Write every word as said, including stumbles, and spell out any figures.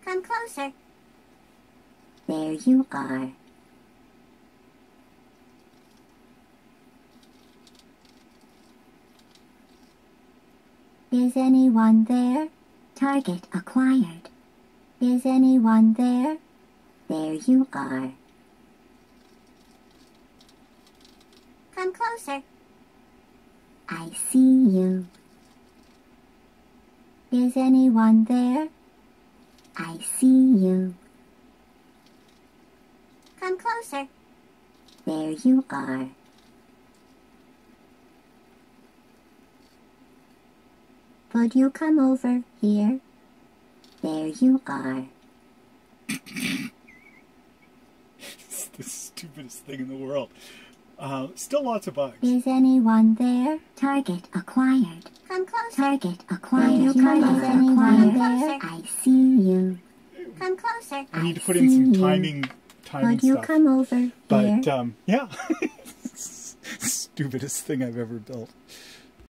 Come closer. There you are. Is anyone there? Target acquired. Is anyone there? There you are. Come closer. I see you. Is anyone there? I see you. Come closer. There you are. Would you come over here? There you are. It's the stupidest thing in the world. Uh, still lots of bugs. Is anyone there? Target acquired. Come closer. Target acquired. Will you come is anyone there? I see you. Come closer. I need to I put in some see timing, you. timing Would you stuff. come over But here? um, yeah, stupidest thing I've ever built.